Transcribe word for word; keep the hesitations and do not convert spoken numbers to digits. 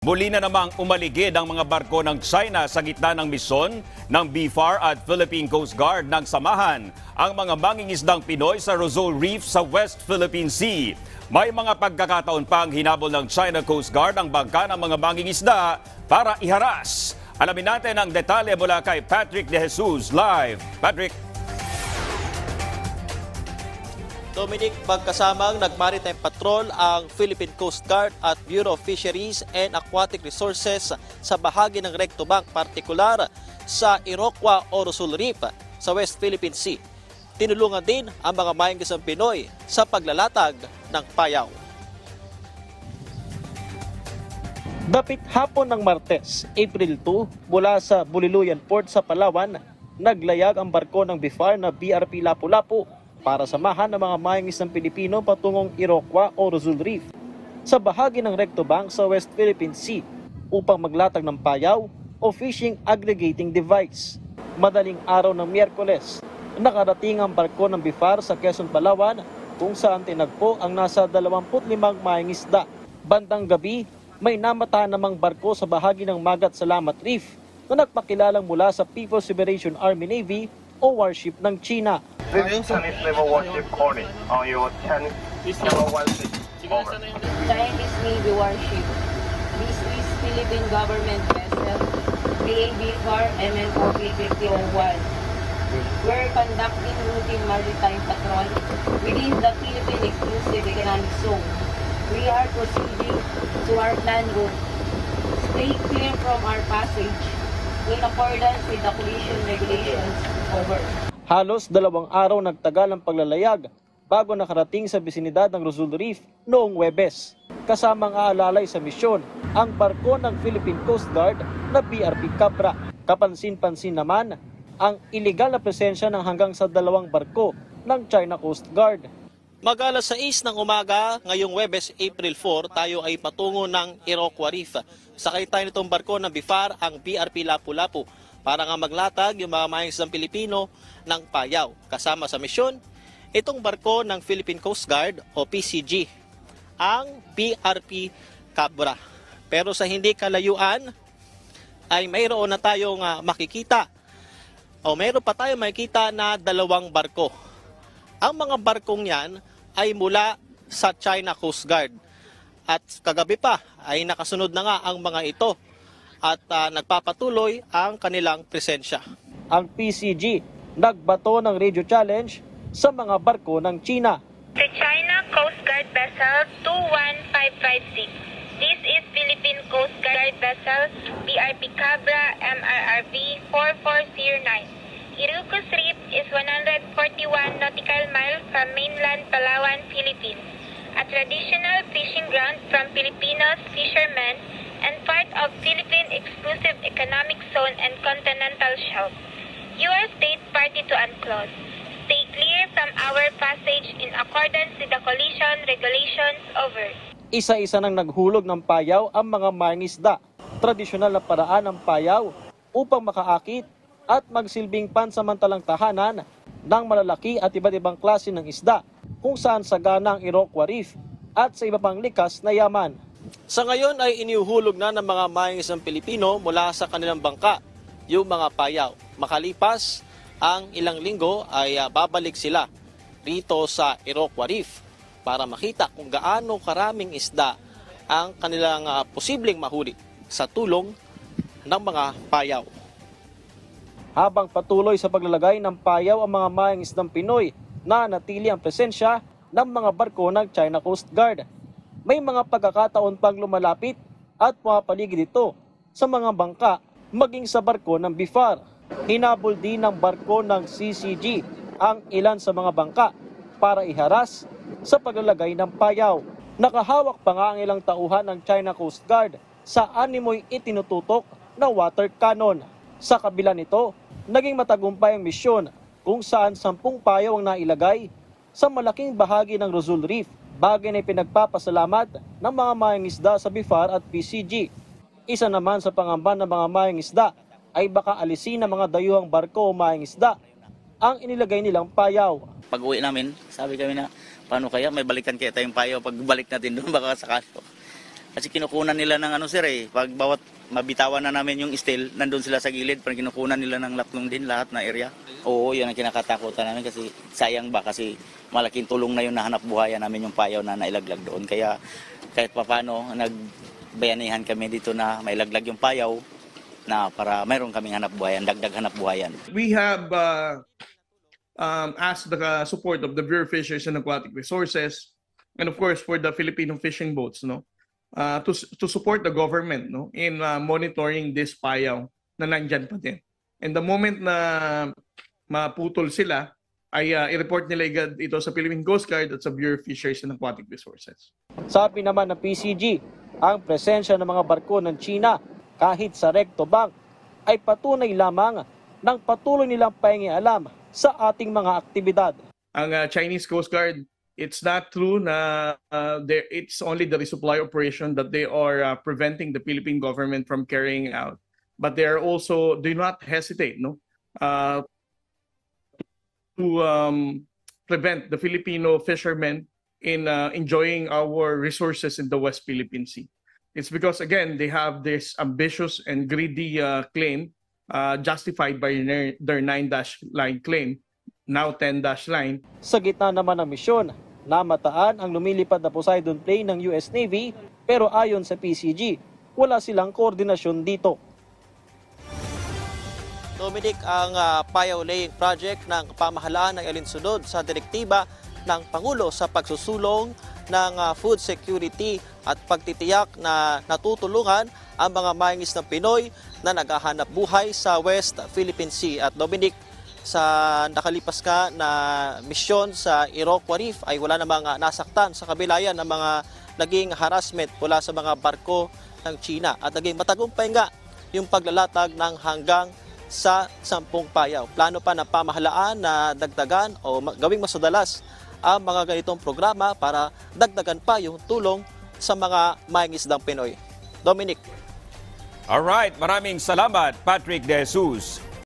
Muli na namang umaligid ang mga barko ng China sa gitna ng misyon ng B F A R at Philippine Coast Guard ng samahan ang mga mangingisdang Pinoy sa Rosol Reef sa West Philippine Sea. May mga pagkakataon pa ang hinabol ng China Coast Guard ang bangka ng mga mangingisda para iharas. Alamin natin ang detalye mula kay Patrick De Jesus live. Patrick. Dominic, magkasamang nag-maritime patrol ang Philippine Coast Guard at Bureau of Fisheries and Aquatic Resources sa bahagi ng Recto Bank, partikular sa Iroquois o Rosol Reef sa West Philippine Sea. Tinulungan din ang mga mangingisdang Pinoy sa paglalatag ng payaw. Dapit hapon ng Martes, April two, mula sa Buliluyan Port sa Palawan, naglayag ang barko ng B F A R na B R P Lapu-Lapu para samahan ng mga mangingisdang Pilipino patungong Iroquois o Rosol Reef sa bahagi ng Recto Bank sa West Philippine Sea upang maglatag ng payaw o fishing aggregating device. Madaling araw ng Miyerkules, nakarating ang barko ng B F A R sa Quezon, Palawan kung saan tinagpo ang nasa dalawampu't limang mangingisda. Bandang gabi, may namatahan namang barko sa bahagi ng Magat Salamat Reef na nagpakilalang mula sa People's Liberation Army Navy o warship ng China. This Chinese naval warship calling on your Chinese naval warship. Over. Chinese Navy warship. This is Philippine government vessel B A B F A R M N O P fifty oh one. We're conducting routine maritime patrol within the Philippine exclusive economic zone. We are proceeding to our planned route. Stay clear from our passage in accordance with the collision regulations. Over. Halos dalawang araw nagtagal ang paglalayag bago nakarating sa bisinidad ng Rosol Reef noong Huwebes. Kasamang aalalay sa misyon ang barko ng Philippine Coast Guard na B R P Cabra. Kapansin-pansin naman ang iligal na presensya ng hanggang sa dalawang barko ng China Coast Guard. Mag-alas sais ng umaga ngayong Huwebes, April four, tayo ay patungo ng Iroquois Reef. Sakay tayo nitong barko ng B F A R, ang B R P Lapu-Lapu, para nga maglatag yung mga mangingisdang Pilipino ng payaw. Kasama sa misyon, itong barko ng Philippine Coast Guard o P C G, ang B R P Cabra. Pero sa hindi kalayuan, ay mayroon na tayong uh, makikita o mayroon pa tayong makikita na dalawang barko. Ang mga barkong yan ay mula sa China Coast Guard. At kagabi pa ay nakasunod na nga ang mga ito at uh, nagpapatuloy ang kanilang presensya. Ang P C G nagbato ng radio challenge sa mga barko ng China. The China Coast Guard Vessel two one five five six. This is Philippine Coast Guard Vessel B R P Cabra M R R V four four zero nine. Iroquois Reef is one hundred forty-one nautical miles from mainland Palawan, Philippines, a traditional fishing ground from Filipinos fishermen and part of Philippine Exclusive Economic Zone and Continental Shelf. You are state party to UNCLOS. Stay clear from our passage in accordance with the collision regulations. Over. Isa-isa nang naghulog ng payaw ang mga mangingisda. Tradisyonal na paraan ng payaw upang makaakit at magsilbing pansamantalang tahanan ng malalaki at iba't ibang klase ng isda kung saan sagana ang Iroquois Reef at sa iba pang likas na yaman. Sa ngayon ay iniuhulog na ng mga mangingisdang Pilipino mula sa kanilang bangka yung mga payaw. Makalipas ang ilang linggo ay uh, babalik sila rito sa Iroquois Reef para makita kung gaano karaming isda ang kanilang uh, posibleng mahuli sa tulong ng mga payaw. Habang patuloy sa paglalagay ng payaw ang mga mangingisdang Pinoy, na natili ang presensya ng mga barko ng China Coast Guard. May mga pagkakataon pang lumalapit at pumapaligid ito sa mga bangka maging sa barko ng B F A R. Hinabol din ng barko ng C C G ang ilan sa mga bangka para iharas sa paglalagay ng payaw. Nakahawak pa nga ang ilang tauhan ng China Coast Guard sa animoy itinututok na water cannon. Sa kabila nito, naging matagumpay ang misyon kung saan sampung payaw ang nailagay sa malaking bahagi ng Rosol Reef, bagay na pinagpapasalamat ng mga mangingisda sa B F A R at P C G. Isa naman sa pangamba ng mga mangingisda ay baka alisin ng mga dayuhang barko o mangingisda ang inilagay nilang payaw. Pag uwi namin, sabi kami na, paano kaya may balikan kaya tayong payaw, pagbalik natin doon baka sakalo. Kasi kinukunan nila ng ano sir eh, pag bawat mabitawan na namin yung steel, nandun sila sa gilid, parang kinukunan nila ng laplong din lahat na area. Oo, yun ang kinakatakutan namin kasi sayang ba kasi malaking tulong na yun na hanap buhayan namin yung payaw na nailaglag doon. Kaya kahit papano, nagbayanihan kami dito na mailaglag yung payaw na para mayroon kaming hanap buhayan, dagdag hanap buhayan. We have uh, um, asked the uh, support of the Bureau of Fisheries and Aquatic Resources, and of course for the Filipino fishing boats, no, uh, to to support the government, no, in uh, monitoring this payaw na nandyan pa din. And the moment na maputol sila, ay uh, i-report nila agad ito sa Philippine Coast Guard at sa Bureau of Fisheries and Aquatic Resources. Sabi naman ng P C G, ang presensya ng mga barko ng China kahit sa Recto Bank ay patunay lamang ng patuloy nilang paingialam sa ating mga aktibidad. Ang uh, Chinese Coast Guard, it's not true na uh, there, it's only the resupply operation that they are uh, preventing the Philippine government from carrying out. But they are also, do not hesitate, no, uh, to um, prevent the Filipino fishermen in uh, enjoying our resources in the West Philippine Sea. It's because, again, they have this ambitious and greedy uh, claim uh, justified by their, their nine-dash line claim, now ten-dash line. Sa gitna naman ng misyon, namataan ang lumilipad na Poseidon plane ng U S Navy pero ayon sa P C G, wala silang koordinasyon dito. Dominic, ang uh, payaw laying project ng pamahalaan ay alinsunod sa direktiba ng Pangulo sa pagsusulong ng uh, food security at pagtitiyak na natutulungan ang mga mangis ng Pinoy na naghahanap buhay sa West Philippine Sea. At Dominic, sa nakalipas ka na misyon sa Iroquois Reef ay wala namang uh, nasaktan sa kabilayan ng mga naging harassment mula sa mga barko ng China at naging matagumpay nga yung paglalatag ng hanggang sa sampung payaw. Plano pa ng pamahalaan na dagdagan o gawing mas madalas ang mga ganitong programa para dagdagan pa yung tulong sa mga mangingisdang Pinoy. Dominic. Alright, maraming salamat Patrick De Jesus.